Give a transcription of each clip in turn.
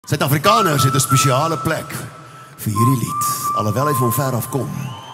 Suid-Afrikaners het 'n spesiale plek vir hierdie lied, alhoewel hy van ver af kom.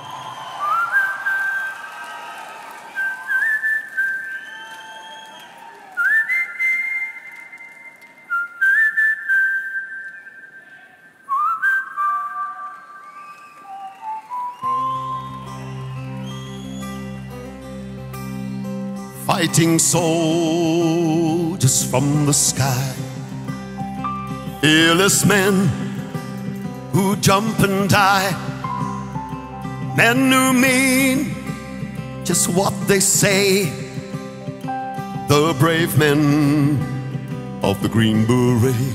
Fighting soldiers from the sky, fearless men who jump and die, men who mean just what they say, the brave men of the Green Beret,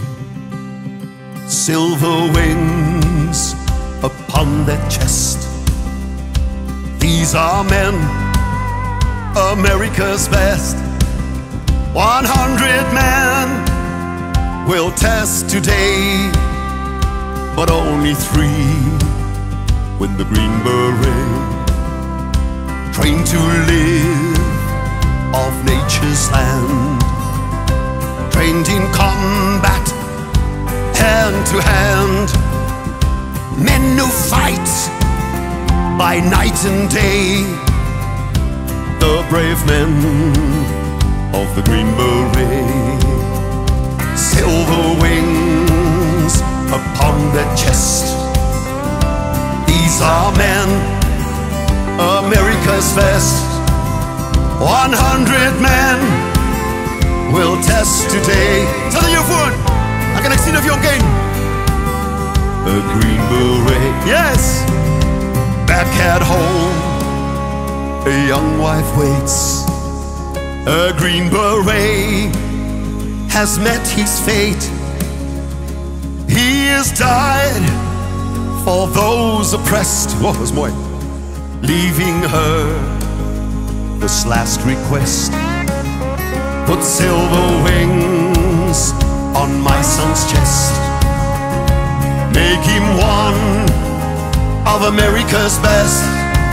silver wings upon their chest. These are men, America's best. 100 men will test today, but only 3 win the Green Beret. Trained to live off nature's land, trained in combat, hand to hand. Men who fight by night and day, the brave men of the Green Beret. Silver wings upon their chest. These are men, America's best. 100 men will test today. Sal jou voor, dan kan ek sien of jy omkeen. A Green Beret, yes. Back at home, a young wife waits. A Green Beret has met his fate. He has died for those oppressed. What was mooi? Leaving her this last request. Put silver wings on my son's chest. Make him one of America's best.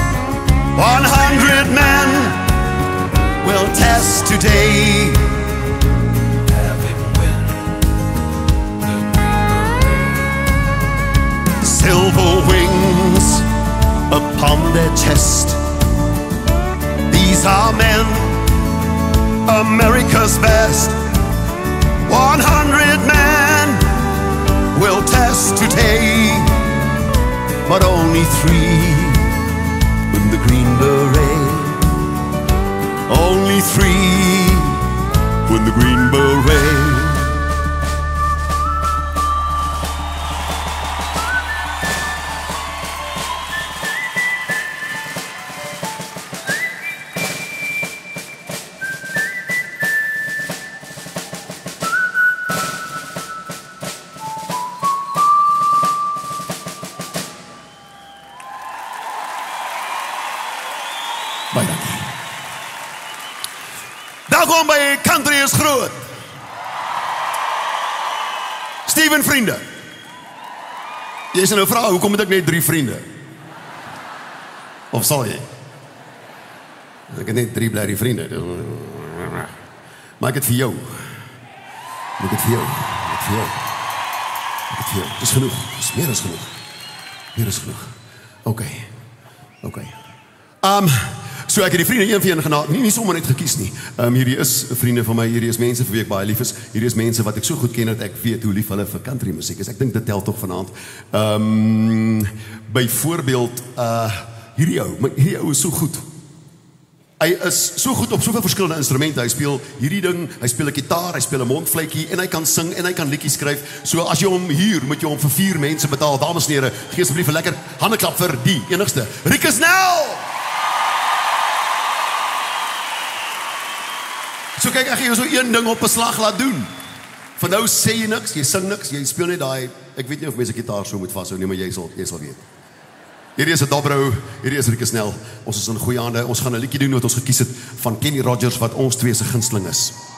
100 men will test today. Have him win the Green Beret. Silver wings upon their chest. These are men, America's best. 100 men will test today, but only 3 win the Green Beret. Only 3 win the Green Beret. Baie dankie. Welkom by Country is Groot. Steven vriende. Jy sê nou vra, hoekom het ek net 3 vriende? Of sal jy? Ek het net 3 blerrie vriende. Maar ek het vir jou. Ek het vir jou. Ek het vir jou. Ek het vir jou. Dis genoeg. Dis meer as genoeg. Meer as genoeg. Oké. So ek het die vriende een vir een genaamd, nie sommer net gekies nie. Hierdie is vriende van my, hierdie is mense vir wie ek baie lief is. Hierdie is mense wat ek so goed ken dat ek weet hoe lief hulle vir country musiek is. Ek dink dit tel tog vanaand. Byvoorbeeld hierdie ou is so goed. Hy is so goed op soveel verskillende instrumente. Hy speel hierdie ding, hy speel 'n gitaar, hy speel 'n mondfluitjie en hy kan sing en hy kan liedjies skryf. So as jy hom huur, moet jy hom vir 4 mense betaal. Dames en here, gee asseblief 'n lekker handeklap vir die enigste Rieke Snell. So kyk, ek gaan jou so een ding op 'n slag laat doen. Van nou sê jy niks, jy sing niks, jy speel net daai, ek weet nie of mense gitaar so moet vashou nie, maar jy sal weet. Hierdie is 'n dobrou, hierdie is Rieke Snell. Ons is in goeie hande. Ons gaan 'n liedjie doen wat ons gekies het van Kenny Rogers wat ons twee se gunsteling is.